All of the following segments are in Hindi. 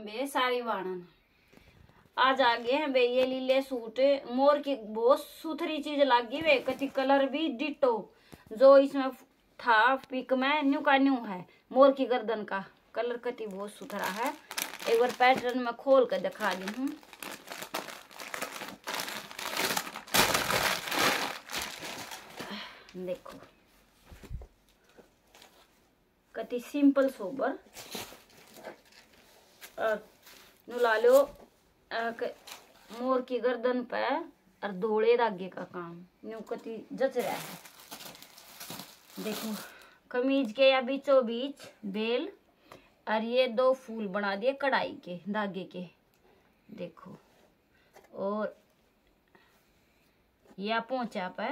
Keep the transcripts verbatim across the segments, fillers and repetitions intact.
बे सारी वाणन आज आ गए हैं बे ये लीले सूट मोर की बहुत सुथरी चीज लागी वे कति कलर भी डिटो जो इसमें था पिक में न्यू का न्यू है मोर की गर्दन का कलर कति बहुत सुथरा है। एक बार पैटर्न में खोल कर दिखा दी हूँ। देखो कति सिंपल सोबर और नु ला लो मोर की गर्दन पे और धोले धागे का काम न्यू कति जच रहा है। देखो कमीज के या बीचों बीच बेल और ये दो फूल बना दिए कढ़ाई के धागे के। देखो और या पोंचा पे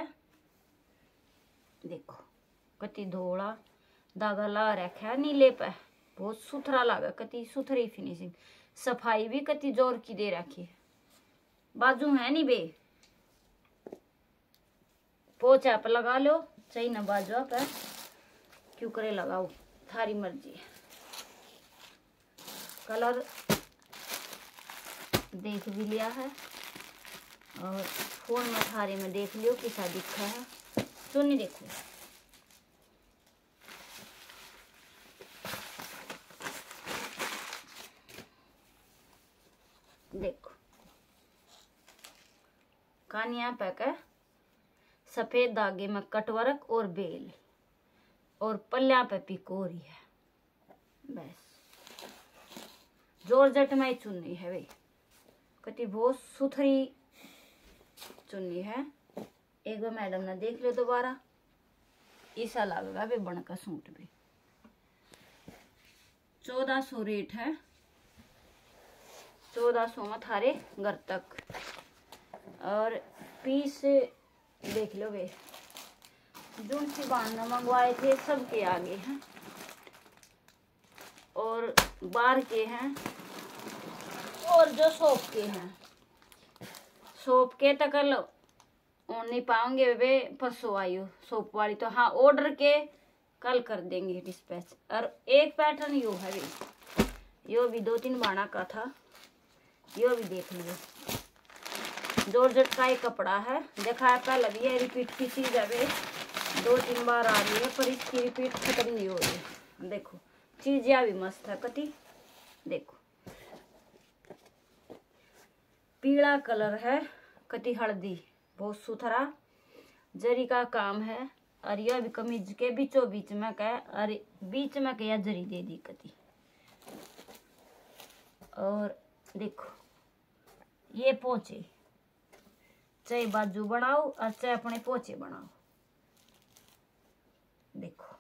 देखो कति धोला धागा ला रखा है नीले पे बहुत सुथरा लगा कति सुथरी फिनिशिंग सफाई भी कति जोर की दे रखी है। बाजू है नी बे पोचा पे लगा लो चाहिए ना बाजू पे क्यों करे लगाओ थारी मर्जी। कलर देख भी लिया है और फोन में थारी में देख लियो कैसा दिखा है। सुनी देखो देखो कानिया पे का सफेद धागे में कटवर्क और बेल और पल्ला पे पिकोरी है बस जॉर्जेट में चुन्नी है भाई कति बहुत सुथरी चुन्नी है। एक बार मैडम ने देख लो दोबारा ऐसा लगेगा वे बन का सूट भी चौदह सौ रेट है चौदह सौ में थारे घर तक और पीस देख लो वे जो सी बांधना मंगवाए थे सबके आगे हैं और बार के हैं और जो सोप के हैं सोप के तक नहीं पाओगे वे परसों आयु सोप वाली तो हाँ ऑर्डर के कल कर देंगे डिस्पैच। और एक पैटर्न यो है भी यो भी दो तीन बाणा का था यो भी देख लीजिए जॉर्जेट का ही कपड़ा है देखा है पहले भी है रिपीट की चीज है दो तीन बार आ रही है पर इसकी रिपीट खत्म नहीं हो रही। देखो चीज या भी मस्त है कति देखो पीला कलर है कति हल्दी बहुत सुथरा जरी का काम है और यह भी कमीज के बीचों बीच में का और बीच में क्या जरी दे दी कति। और देखो ये पोचे चाहे बाजू बनाओ और चाहे अपने पोचे बनाओ। देखो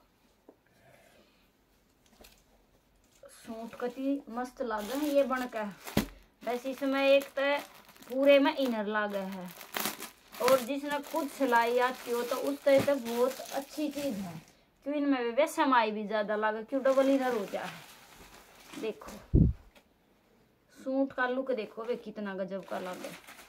सूट कति मस्त लागे है ये बनका वैसे इसमें एक तो पूरे में इनर लागे है और जिसने खुद सिलाई आती हो तो उस तरह तो बहुत अच्छी चीज है क्यों इनमें वे समाई भी ज्यादा लागे क्यों डबल इनर हो जाए। देखो सूट का लुक देखो वे कितना गजब का लगे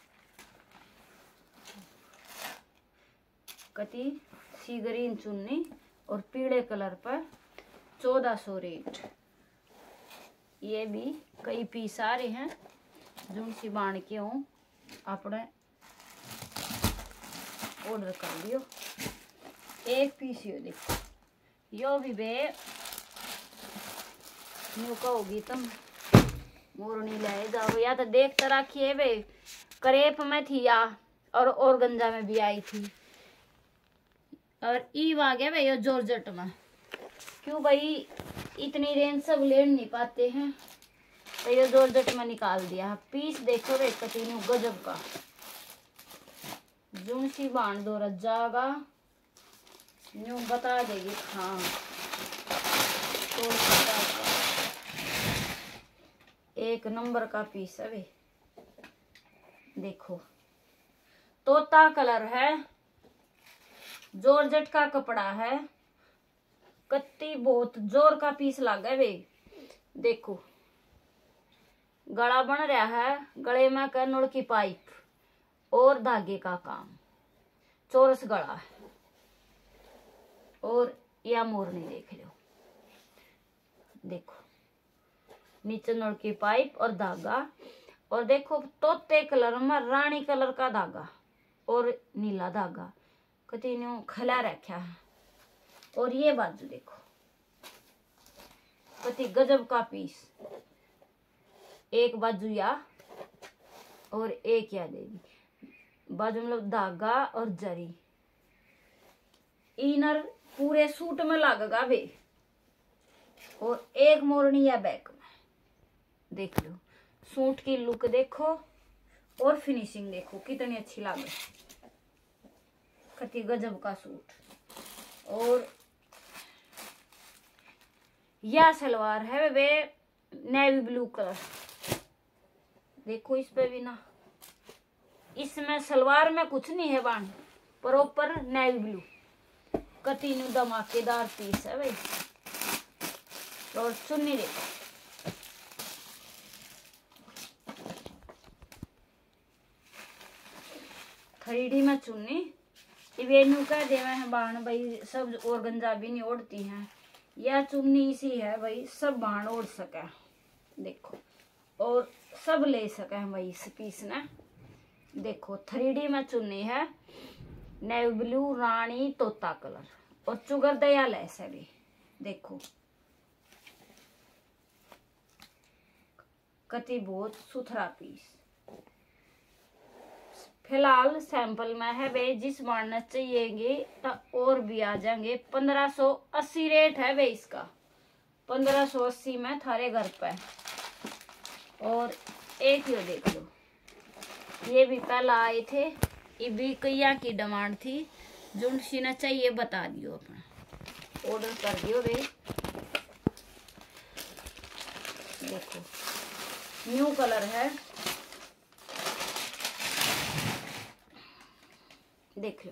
कति सी ग्रीन चुन्नी और पीले कलर पर चौदह सौ रेट। ये भी कई पीस आ रहे हैं जो सी बाण के हूँ अपने ऑर्डर कर लियो। एक पीस यो देखो यो भी बे न्यू कहोगी तुम मोरनी ले जाओ या तो देख तो रखिए वे करेप में थी या और ऑर्गेन्जा में भी आई थी और ईव आ गया भाई जॉर्जेट में क्यों भाई इतनी रेंज सब ले नहीं पाते हैं तो ये जॉर्जेट में निकाल दिया। पीस देखो रे कतीनू गजब का जून सी बाण दो रजागा न्यू बता देगी हाँ तो एक नंबर का पीस है वे देखो तोता कलर है जॉर्जेट का कपड़ा है कत्ती बहुत जोर का पीस लगा है वे। देखो गला बन रहा है गले में कनोड़ की पाइप और धागे का काम चौरस गला है और या मोरनी देख लो। देखो नीचे नोड़ की पाइप और धागा, और देखो तोते कलर में रानी कलर का धागा और नीला धागा कति न्यू खला रखा है। और ये बाजू देखो कति गजब का पीस, एक बाजू या और एक या देगी बाजू मतलब धागा और जरी। इनर पूरे सूट में लगेगा वे, और एक मोरनी या बैक में। देख लो सूट की लुक देखो और फिनिशिंग देखो कितनी अच्छी लगे, कति गजब का सूट। और यह सलवार है वे नेवी ब्लू कलर, देखो इस पे भी ना, इसमें सलवार में कुछ नहीं है बाण, प्रॉपर नेवी ब्लू कति नु धमाकेदार पीस है भाई। और चुन्नी देखो थ्री डी में चुन्नी, इवेन्यू कह देवे हैं बाण भाई सब ऑर्गेन्जा भी नहीं ओढ़ती हैं, यह चुन्नी इसी है भाई सब बाण ओढ़ सके देखो, और सब ले सके हैं भाई इस पीस ने। देखो थ्री डी में चुन्नी है, नेवी ब्लू रानी तोता कलर और चुगर दया लेस है भी। देखो कति बहुत सुथरा पीस। फिलहाल सैंपल में है वे, जिस बांटना चाहिएगी तो और भी आ जाएंगे। पंद्रह सौ अस्सी रेट है वे इसका, पंद्रह सौ अस्सी में थारे घर पे। और एक ये देख लो, ये भी पहला आए थे, ये भी कैया की डिमांड थी, जो सीना चाहिए बता दियो, अपना ऑर्डर कर दियो वे। देखो न्यू कलर है, देख लो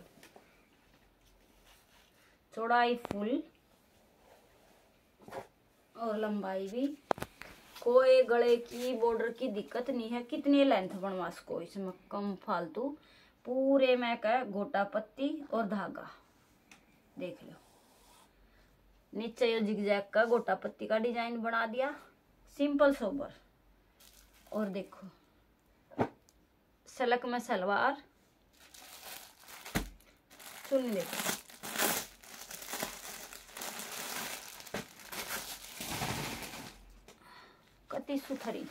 चौड़ाई फुल और लंबाई भी, कोई गले की बॉर्डर की दिक्कत नहीं है। कितनी लेंथ बनवा सको इसमें कम फालतू, पूरे में का गोटा पत्ती और धागा। देख लो नीचे ये जिगजैग का गोटा पत्ती का डिजाइन बना दिया, सिंपल सोबर। और देखो सलक में सलवार, चुन्नी देखो कति सुथरी,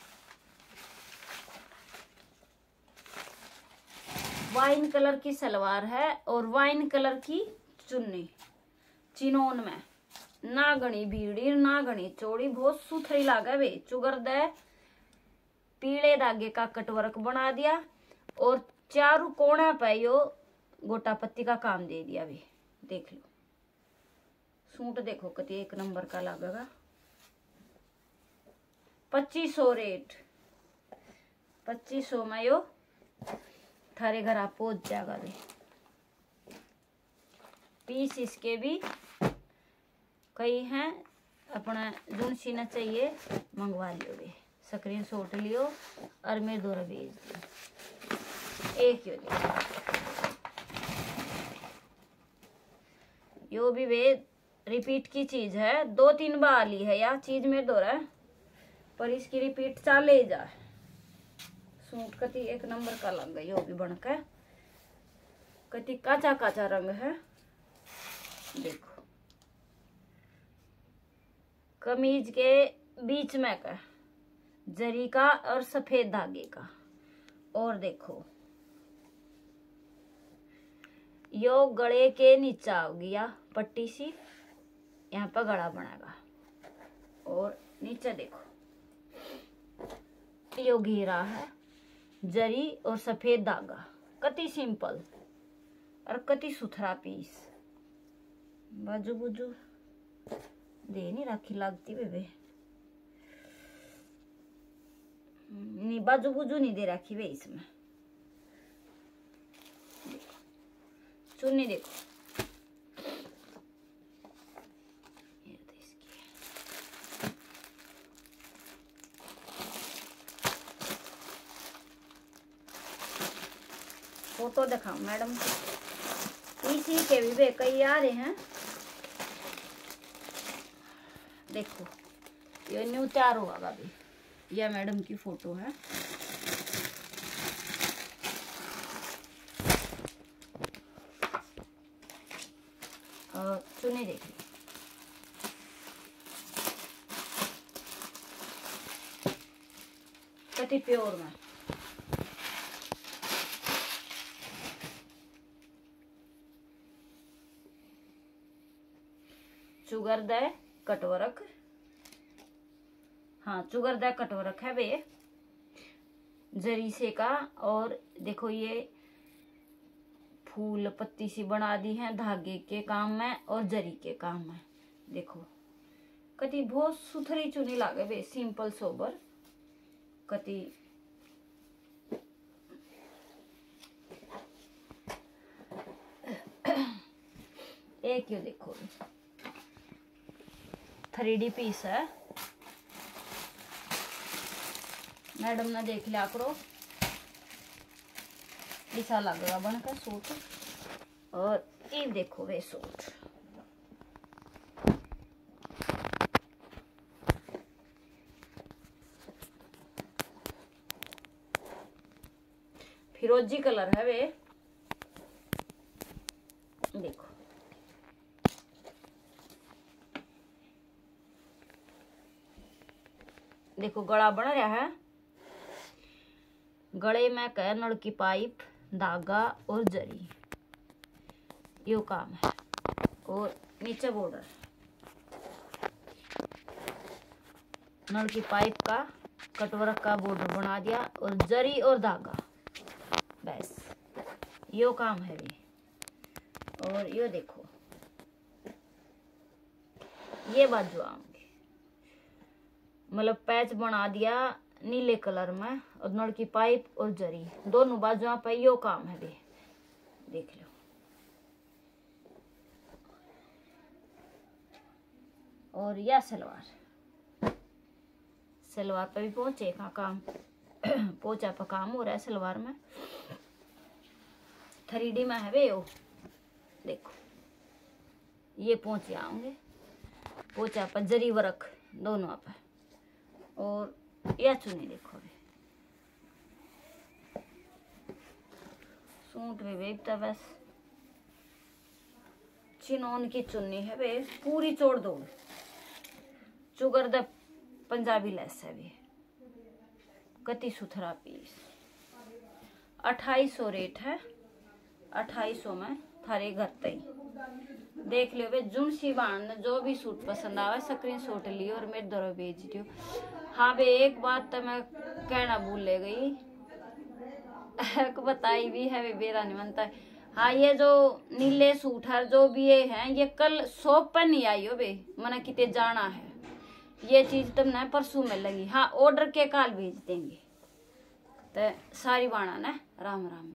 वाइन कलर की सलवार है और वाइन कलर की चुन्नी, चिनोन में ना घनी भीड़ी ना घनी चौड़ी, बहुत सुथरी लागे वे। चुगर दे पीले धागे का कटवर्क बना दिया और चारों कोना पे यो गोटा पत्ती का काम दे दिया वे। देख लो सूट देखो कति एक नंबर का लगेगा। पच्चीस सौ रेट, पच्चीस सौ में यो थारे घर आप पहुंच जाएगा वे। पीस इसके भी कई हैं, अपना जो सीना चाहिए मंगवा लियो वे, स्क्रीन शॉट लियो और मेरे द्वारा भेज दियो। एक यो यो भी वे रिपीट की चीज है, दो तीन बार ली है या चीज मेरे द्वारा, पर इसकी रिपीट चाले जा। सूट कति एक नंबर का लग गई, यो भी बनकर कति काचा काचा रंग है। देखो कमीज के बीच में का जरी का और सफेद धागे का। और देखो यो गले के नीचा होगी या पट्टी सी, यहाँ पर गला बनेगा। और नीचे देखो यो घेरा है, जरी और सफेद धागा, कति सिंपल और कति सुथरा पीस। बाजू बुजू दे नहीं राखी लगती बेबे, नहीं बाजू बुजू नहीं दे राखी वे इसमें। चुन्नी देखो ये तो इसकी फोटो दिखाओ मैडम, इसी के भी वे कई आ रहे हैं। देखो ये न्यू तैयार हुआ अभी। यह मैडम की फोटो है। और चुन्नी देखिए, कति प्योर में। चुगर दे कटवर्क, हाँ चुगर दे कटवर्क है वे जरी से का। और देखो ये फूल पत्ती सी बना दी है धागे के काम में और जरी के काम में। देखो कति बहुत सुथरी चुनी लागे बे, सिंपल सोबर कति। एक यो देखो थ्री डी पीस है, मैडम ने देख लिया करो, ऐसा लगेगा बनकर सूट। और ये देखो वे सूट, फिरोजी कलर है वे, देखो देखो गला बन रहा है। गले में कह नल की पाइप, धागा और जरी, यो काम है। और नीचे बॉर्डर, नल की पाइप का कटवर्क का बॉर्डर बना दिया और जरी और धागा, बस यो काम है भी। और यो देखो ये बाजू आऊंगी, मतलब पैच बना दिया नीले कलर में और नल की पाइप और जरी दोनों बाजुओं पे यो काम है भी, देख लो। और यह सलवार, सलवार पे भी पोंचे का काम, पोंचा पे काम हो रहा है सलवार में। थ्री डी में है वे यो, देखो ये पोंचे आऊंगे, पोंचा पे जरी वर्क दोनों पे। और यह चुनी देखो सूट में बेचता, बस चिनोन की चुन्नी है वे, पूरी चोड़ दो चुगर द पंजाबी लेस है वे, कति सुथरा पीस। अट्ठाईस सौ रेट है, अट्ठाईस सौ में थारे घर तई देख लियो वे। जुन सी बाण जो भी सूट पसंद आवे स्क्रीन शॉट लियो और मेरे दरो भेज दियो। हाँ बे एक बात तो मैं कहना भूल ले गई, एक बताई भी है वे बेरा नहीं बनता है। हाँ ये जो नीले सूट है जो भी ये हैं ये कल शॉप पर नहीं आई हो बे, मना किते जाना है, ये चीज तुमने परसों में लगी। हाँ ऑर्डर के काल भेज देंगे। तो सारी बाणा ना राम राम।